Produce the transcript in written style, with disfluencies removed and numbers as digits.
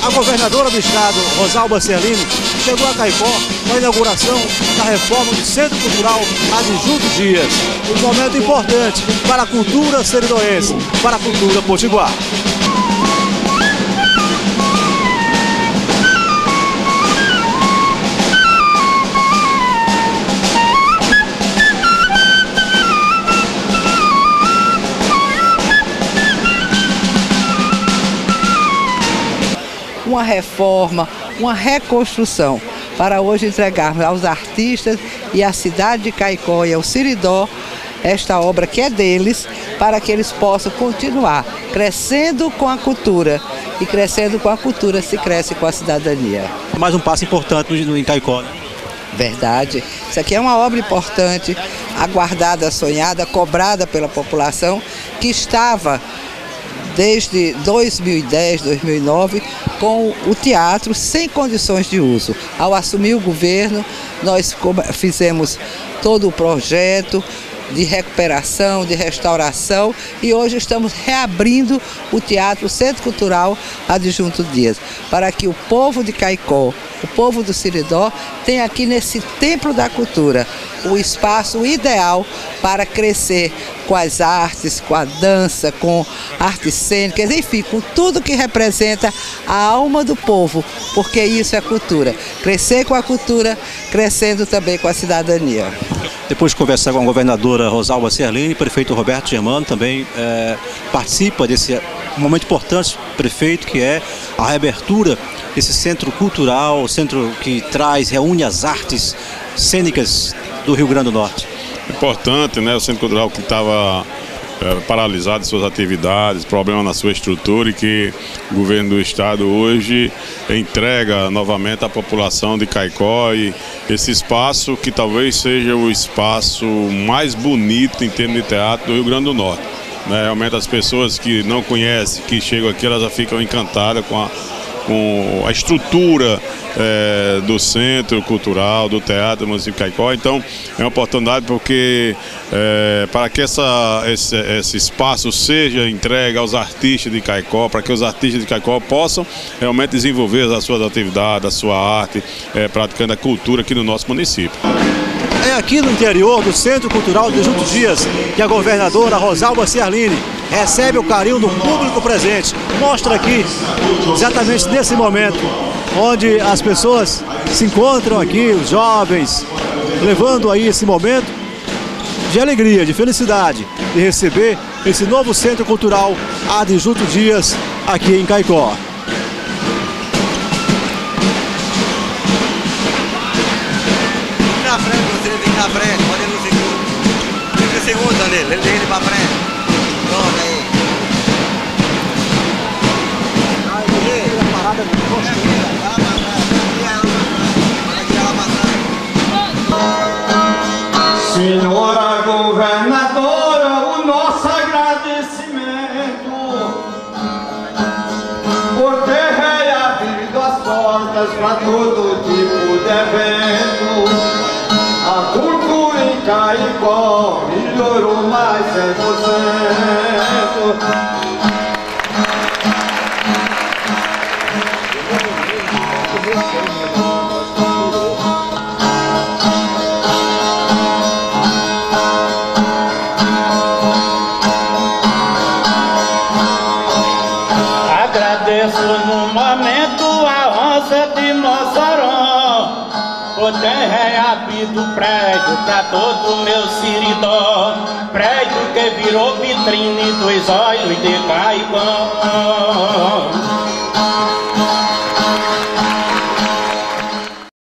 A governadora do estado, Rosalba Ciarline, chegou a Caicó com a inauguração da reforma do Centro Cultural Adjunto Dias. Um momento importante para a cultura seridoense, para a cultura potiguar. Uma reforma, uma reconstrução, para hoje entregarmos aos artistas e à cidade de Caicó e ao Siridó esta obra que é deles, para que eles possam continuar crescendo com a cultura. E crescendo com a cultura se cresce com a cidadania. Mais um passo importante em Caicó, né? Verdade. Isso aqui é uma obra importante, aguardada, sonhada, cobrada pela população, que estava desde 2010, 2009, com o teatro sem condições de uso. Ao assumir o governo, nós fizemos todo o projeto de recuperação, de restauração, e hoje estamos reabrindo o Teatro Centro Cultural Adjunto Dias, para que o povo de Caicó, o povo do Siridó, tenha aqui nesse templo da cultura o espaço ideal para crescer com as artes, com a dança, com artes cênicas, enfim, com tudo que representa a alma do povo, porque isso é cultura. Crescer com a cultura, crescendo também com a cidadania. Depois de conversar com a governadora Rosalba Ciarline, o prefeito Roberto Germano também participa desse momento importante, prefeito, que é a reabertura desse centro cultural, centro que reúne as artes cênicas do Rio Grande do Norte. Importante, né? O Centro Cultural que estava paralisado em suas atividades, problema na sua estrutura, e que o governo do estado hoje entrega novamente à população de Caicó e esse espaço que talvez seja o espaço mais bonito em termos de teatro do Rio Grande do Norte. Realmente as pessoas que não conhecem, que chegam aqui, elas já ficam encantadas com a estrutura do Centro Cultural, do Teatro do município de Caicó. Então é uma oportunidade porque para que esse espaço seja entregue aos artistas de Caicó, para que os artistas de Caicó possam realmente desenvolver as suas atividades, a sua arte, praticando a cultura aqui no nosso município. É aqui no interior do Centro Cultural de Adjunto Dias que a governadora Rosalba Ciarline recebe o carinho do público presente. Mostra aqui, exatamente nesse momento, onde as pessoas se encontram aqui, os jovens, levando aí esse momento de alegria, de felicidade, de receber esse novo Centro Cultural Adjunto Dias aqui em Caicó. Na frente, você vem na frente, pode ir no segundo. Fica segundo, Danilo, ele vem ele pra frente. Pronto aí. Senhora governadora, o nosso agradecimento por ter reabrido as portas para todo tipo de evento. A cultura em Caicó melhorou mais 100%. Agradeço no momento a onça de Mossoró por ter reabrido o prédio pra todo o meu Siridó, prédio que virou vitrine dos olhos de Caicó.